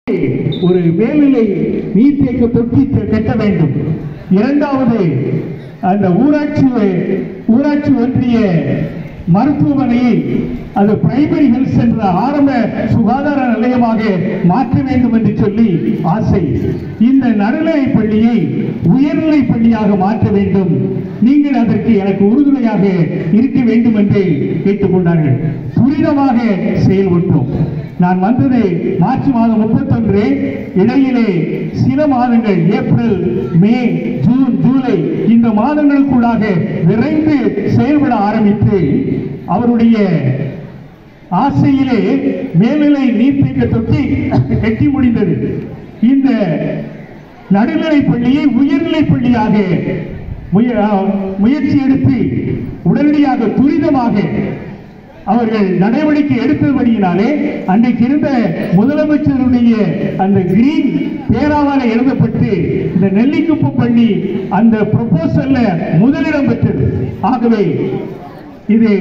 ஒரு மேல்நிலை நீர்த்தேக்க தொட்டி கட்ட வேண்டும். இரண்டாவது, அந்த ஊராட்சி ஒன்றிய மருத்துவமனையை அது பிரைமரி ஹெல்த் சென்டர் ஆரம்ப சுகாதார நிலையமாக மாற்ற வேண்டும் என்று சொல்லி ஆசை. இந்த நடுநிலை பள்ளியை உயர்நிலை பள்ளியாக மாற்ற வேண்டும், நீங்கள் அதற்கு எனக்கு உறுதுணையாக இருக்க வேண்டும் என்று கேட்டுக்கொண்டார்கள். துரிதமாக செயல்பட்டோம். நான் வந்தது மார்ச் மாதம் 31. இடையிலே சில மாதங்கள் ஏப்ரல், மே, ஜூன், ஜூலை இந்த மாதங்களுக்குள்ளாக விரைந்து செயல்பட ஆரம்பித்து அவருடைய ஆசையிலே மேல்நிலை நீர்த்தேக்க தொட்டி கட்டி முடிந்தது. இந்த நடுநிலை பள்ளியை உயர்நிலை பள்ளியாக முயற்சி எடுத்து உடனடியாக துரிதமாக அவர்கள் நடவடிக்கை எடுத்தபடியினாலே அன்றைக்கு இருந்த முதலமைச்சருடைய அந்த கிரீன் பேராவால் எழுதப்பட்டு இந்த நெல்லிக்குப்பம் பள்ளி அந்த ப்ரொபோசல்ல முதலிடம் பெற்றது. ஆகவே இது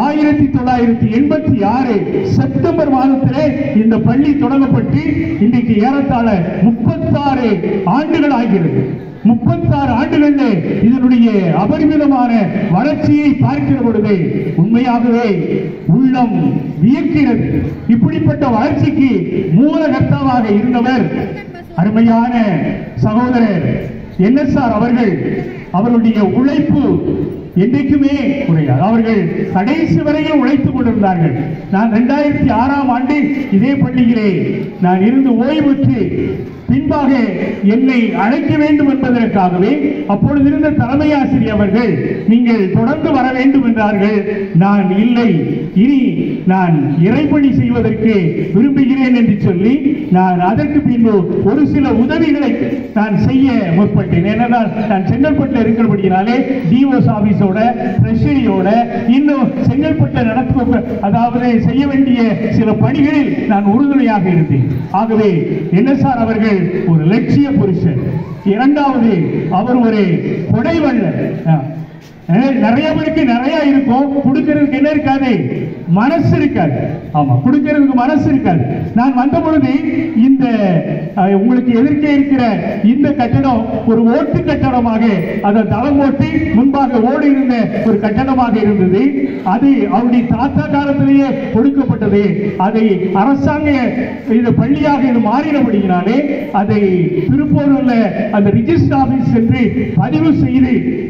1986 செப்டம்பர் மாதத்திலே இந்த பள்ளி தொடங்கப்பட்டு இன்றைக்கு ஏறத்தாழ 36 ஆண்டுகள் ஆகிறது. 36 ஆண்டுகளில் இதனுடைய அபரிமிதமான வளர்ச்சியை பார்க்கிற பொழுது உண்மையாகவே உள்ளம் வியக்கிறது. இப்படிப்பட்ட வளர்ச்சிக்கு மூலகர்த்தாவாக இருந்தவர் அருமையான சகோதரர் NSR அவர்கள். அவருடைய உழைப்பு என்றைக்குமே குறையாது. அவர்கள் கடைசி வரையில் உழைத்துக் கொண்டிருந்தார்கள். நான் 2006ஆம் ஆண்டு இதே பள்ளியிலே நான் இருந்து ஓய்வு பெற்று பின்பாக என்னை அழைக்க வேண்டும் என்பதற்காகவே அப்பொழுது இருந்த தலைமை ஆசிரியர் அவர்கள் நீங்கள் தொடர்ந்து வர வேண்டும் என்றார்கள். நான் இல்லை, இனி நான் இறைப்பணி செய்வதற்கு விரும்புகிறேன் என்று சொல்லி நான் அதற்கு பின்பு ஒரு சில உதவிகளை நான் செய்ய முற்பட்டேன். ஏனென்றால் நான் செங்கல்பட்டில் இருக்கிறபடியினாலே டிஓஎஸ் ஆபீஸோட ட்ரெஷரியோட இன்னும் செங்கல்பட்டு நடத்த அதாவது செய்ய வேண்டிய சில பணிகளில் நான் உறுதுணையாக இருந்தேன். ஆகவே NSR அவர்கள் ஒரு லட்சிய புருஷன். இரண்டாவது, அவர் ஒரு கொடைவள்ளல். நிறைய பேருக்கு நிறைய இருக்கும், கொடுக்கிறதுக்கு என்ன இருக்காது, மனசு இருக்காது. ஆமா, கொடுக்கிறதுக்கு மனசு இருக்காது. நான் வந்த பொழுது இந்த உங்களுக்கு எதிர்க்கே இருக்கிற இந்த கட்டடம் ஒரு ஓட்டு கட்டடமாக அதை தளம் ஓட்டி முன்பாக ஓடி இருந்த ஒரு கட்டடமாக இருந்தது. அது அவருடைய தாத்தா காலத்திலேயே கொடுக்கப்பட்டது. அதை அரசாங்க இந்த பள்ளியாக இது மாறினபடியினாலே அதை திருப்பூரில் அந்த ரிஜிஸ்டர் ஆபீஸ் சென்று பதிவு செய்து